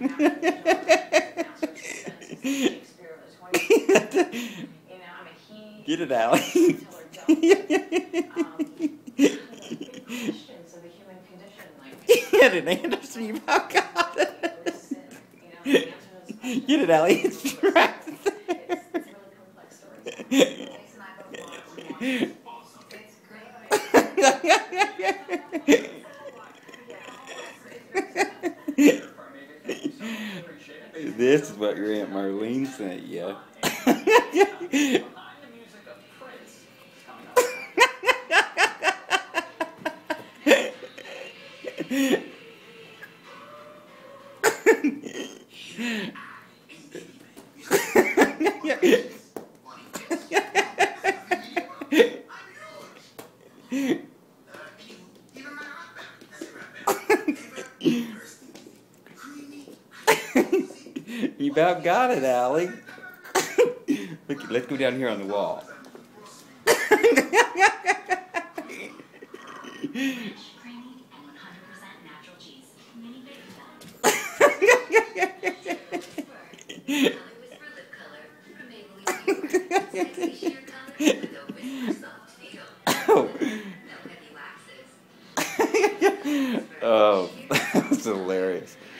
Get it, Allie. Get it, Anderson. You about got it. Get it, Allie. It's right. This is what your Aunt Marlene sent you. You about got it, Allie. Look, let's go down here on the wall. Oh, that's hilarious.